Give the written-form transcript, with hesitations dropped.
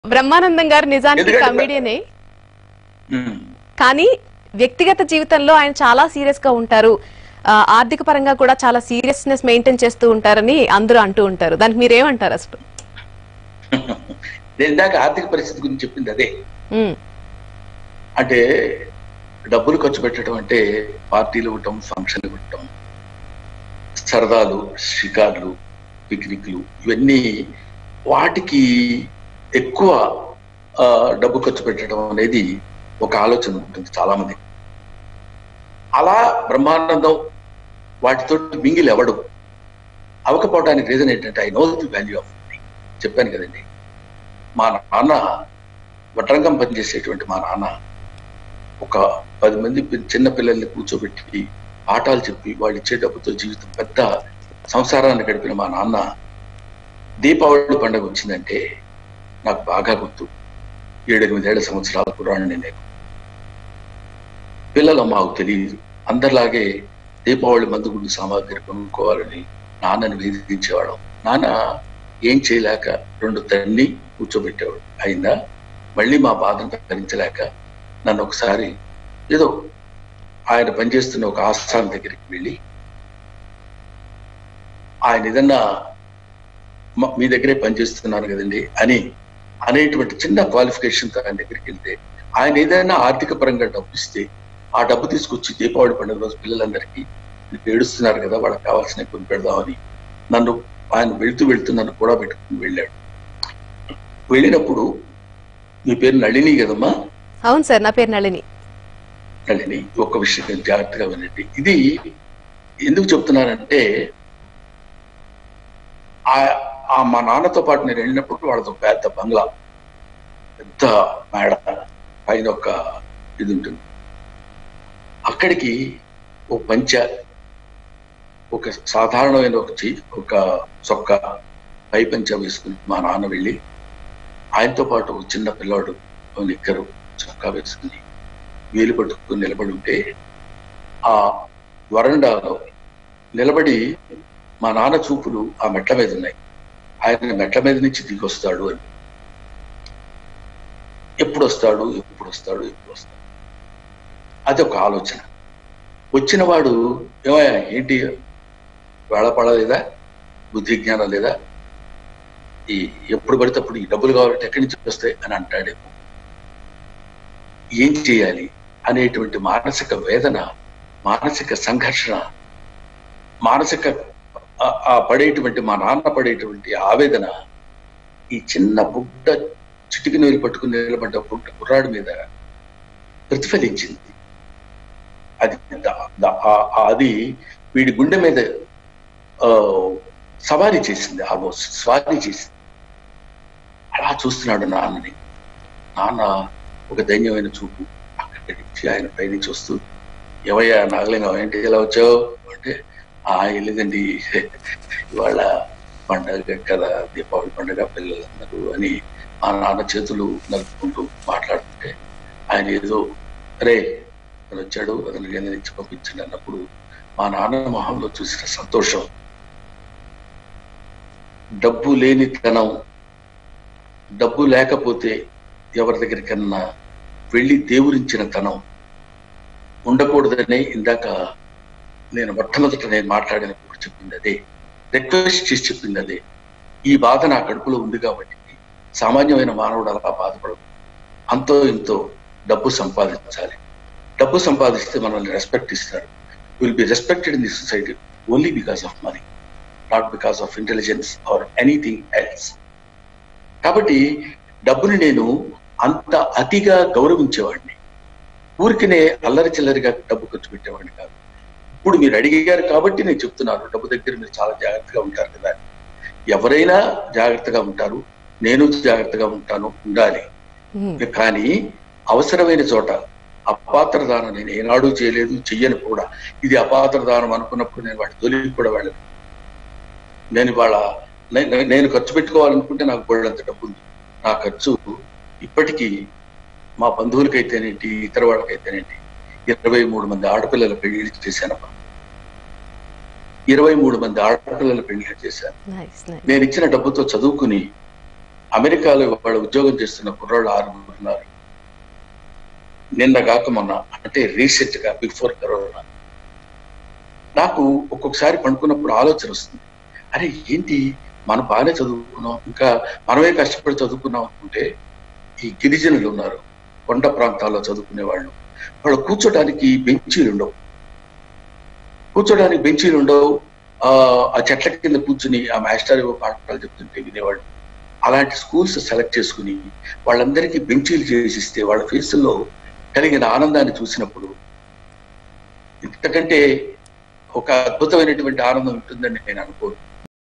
బ్రహ్మానందం గారు నిజానికి కమెడియనే, కానీ వ్యక్తిగత జీవితంలో ఆయన చాలా సీరియస్ గా ఉంటారు. ఆర్థిక పరంగా కూడా చాలా సీరియస్నెస్ మెయింటైన్ చేస్తూ ఉంటారని అందరూ అంటూ ఉంటారు. దానికి మీరేమంటారు అసలు? నేను ఇందాక ఆర్థిక పరిస్థితి గురించి చెప్పింది అదే. అంటే డబ్బులు ఖర్చు పెట్టడం అంటే పార్టీలు ఇవ్వటం, ఫంక్షన్లు ఇవ్వటం, సరదాలు, షికార్లు, పిక్నిక్లు, ఇవన్నీ వాటికి ఎక్కువ డబ్బు ఖర్చు పెట్టడం అనేది ఒక ఆలోచన ఉంటుంది చాలా మంది. అలా బ్రహ్మానందం వాటితో మింగిల్ ఎవడు అవ్వకపోవడానికి రీజన్ ఏంటంటే I know the value of money. చెప్పాను కదండి, మా నాన్న వడ్రంగం పనిచేసేటువంటి మా నాన్న ఒక 10 మంది చిన్న పిల్లల్ని కూర్చోబెట్టి పాఠాలు చెప్పి వాళ్ళు ఇచ్చే డబ్బుతో జీవితం పెద్ద సంసారాన్ని గడిపిన మా నాన్న దీపావళి పండుగ వచ్చిందంటే నాకు బాగా గుర్తు. 7-8 సంవత్సరాల కుర్రాడిని నేను. పిల్లలు మాకు తెలియదు. అందరిలాగే దీపావళి మందుగుండు సామాగ్రి కొనుక్కోవాలని నాన్నని వేధించేవాడు. నాన్న ఏం చేయలేక 2 తన్ని కూర్చోబెట్టేవాడు. అయినా మళ్ళీ మా బాధను భరించలేక నన్ను ఒకసారి ఏదో ఆయన పనిచేస్తున్న ఒక ఆస్థానం దగ్గరికి వెళ్ళి, ఆయన ఏదన్నా మీ దగ్గరే పనిచేస్తున్నాను కదండి అనేటువంటి చిన్న క్వాలిఫికేషన్ ఆయన దగ్గరికి వెళ్తే, ఆయన ఏదైనా ఆర్థిక పరంగా డబ్బు ఇస్తే ఆ డబ్బు తీసుకొచ్చి దీపావళి పండుగ రోజు పిల్లలందరికీ ఏడుస్తున్నారు కదా, వాళ్ళకి కావాల్సిన కొని పెడదామని నన్ను ఆయన వెళ్తూ నన్ను కూడా పెట్టుకుని వెళ్ళాడు. వెళ్ళినప్పుడు, మీ పేరు నళిని కదమ్మా? అవును సార్, నా పేరు నళిని. నళిని, ఒక్క విషయం జాగ్రత్తగా వినండి. ఇది ఎందుకు చెప్తున్నానంటే, మా నాన్నతో పాటు నేను వెళ్ళినప్పుడు వాళ్ళతో పెద్ద బంగ్లా, పెద్ద మేడ, పైన ఒక ఇది ఉంటుంది. అక్కడికి ఒక పంచ, ఒక సాధారణమైన ఒక చొక్క, పై పంచ వేసుకుని మా నాన్న వెళ్ళి ఆయనతో పాటు ఒక చిన్న పిల్లాడు నిక్కరు చొక్కా వేసుకుని వేలు పట్టుకుని నిలబడి ఉంటే, ఆ వరండాలో నిలబడి మా నాన్న చూపులు ఆ మెట్ల మీద ఉన్నాయి. ఆయన మెట్ల మీద నుంచి దిగొస్తాడు అని, ఎప్పుడు వస్తాడు అది ఒక ఆలోచన. వచ్చిన వాడు ఏమయ్యా ఏంటి వేళపడలేదా, బుద్ధి జ్ఞానం లేదా, ఎప్పుడు పడితే అప్పుడు ఈ డబ్బులు కావాలంటే ఎక్కడి నుంచి వస్తాయి అని అంటాడేమో. ఏం చేయాలి అనేటువంటి మానసిక వేదన, మానసిక సంఘర్షణ, మానసిక పడేటువంటి మా నాన్న పడేటువంటి ఆవేదన ఈ చిన్న బుడ్డ చిటికి నీరు పట్టుకుని నిలబడ్డ కుర్రాడి మీద ప్రతిఫలించింది. అది వీడి గుండె మీద సవారీ చేసింది, ఆల్మోస్ట్ స్వారీ చేసింది. అలా చూస్తున్నాడు నాన్నని. నాన్న ఒక దైన్యమైన చూపు అక్కడి నుంచి ఆయన పైనుంచి వస్తూ, ఏమయ్యా నాగలింగం ఏంటి ఇలా వచ్చావు అంటే, వెళ్ళదండి ఇవాళ పండగ కదా, దీపావళి పండుగ, పిల్లలందరూ అని మా నాన్న చేతులు నలుపుకుంటూ మాట్లాడుతుంటే, ఆయన ఏదో అరే అతను వచ్చాడు, అతను ఏదైనా ఇచ్చి పంపించండి అన్నప్పుడు మా నాన్న మొహంలో చూసిన సంతోషం, డబ్బు లేని తనం, డబ్బు లేకపోతే ఎవరి దగ్గరికన్నా వెళ్ళి దేవురించిన తనం ఉండకూడదనే ఇందాక నేను మొట్టమొదట నేను మాట్లాడినప్పుడు చెప్పింది అదే, రిక్వెస్ట్ చేసి చెప్పింది అదే. ఈ బాధ నా కడుపులో ఉంది కాబట్టి సామాన్యమైన మానవుడు అలా బాధపడదు. అంతో ఇంతో డబ్బు సంపాదించాలి. డబ్బు సంపాదిస్తే మనల్ని రెస్పెక్ట్ ఇస్తారు. Will be respected in the society only because of money, not because of intelligence or anything else. కాబట్టి డబ్బుని నేను అంత అతిగా గౌరవించేవాడిని. ఊరికినే అల్లరి చిల్లరిగా డబ్బు ఖర్చు పెట్టేవాడిని కాదు. ఇప్పుడు మీరు అడిగారు కాబట్టి నేను చెప్తున్నాను, డబ్బు దగ్గర మీరు చాలా జాగ్రత్తగా ఉంటారు కదా. ఎవరైనా జాగ్రత్తగా ఉంటారు, నేను జాగ్రత్తగా ఉండాలి. కానీ అవసరమైన చోట అపాత్ర దానం నేను ఏనాడు చేయలేదు, చెయ్యను కూడా. ఇది అపాత్ర దానం అనుకున్నప్పుడు నేను వాటి తొలికి కూడా వెళ్ళను. నేను ఖర్చు పెట్టుకోవాలనుకుంటే నాకు బోల్డంత డబ్బు ఉంది. నా ఖర్చు ఇప్పటికీ మా బంధువులకైతేనేంటి, ఇతర వాళ్ళకైతేనేంటి 23 మంది ఆడపిల్లల పెళ్లి చేశానమ్మా. 23 మంది ఆడపిల్లల పెళ్లి చేశాను. నేను ఇచ్చిన డబ్బుతో చదువుకుని అమెరికాలో వాళ్ళు ఉద్యోగం చేస్తున్న కుర్రాళ్ళు 6 ఉన్నారు. నిన్న కాక మొన్న, అంటే రీసెంట్ గా బిఫోర్ కరోనా. నాకు ఒక్కొక్కసారి పండుకున్నప్పుడు ఆలోచన వస్తుంది, అరే ఏంటి మనం బాగానే చదువుకున్నాం, ఇంకా మనమే కష్టపడి చదువుకున్నాం అనుకుంటే ఈ గిరిజనులు ఉన్నారు, కొండ ప్రాంతాల్లో చదువుకునే వాళ్ళు కూర్చోడానికి బెంచీలు ఉండవు. ఆ చెట్ల కింద కూర్చుని ఆ మాస్టర్ పాఠాలు చెప్తుంటే వినేవాళ్ళు. అలాంటి స్కూల్స్ సెలెక్ట్ చేసుకుని వాళ్ళందరికీ బెంచీలు చేసిస్తే వాళ్ళ ఫేసుల్లో కలిగిన ఆనందాన్ని చూసినప్పుడు ఇంతకంటే ఒక అద్భుతమైనటువంటి ఆనందం ఉంటుందని నేను అనుకోను.